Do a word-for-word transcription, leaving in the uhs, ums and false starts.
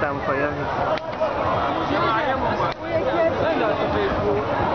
Tam ko yan. Ayaw mo ba? Ay, nasa Facebook.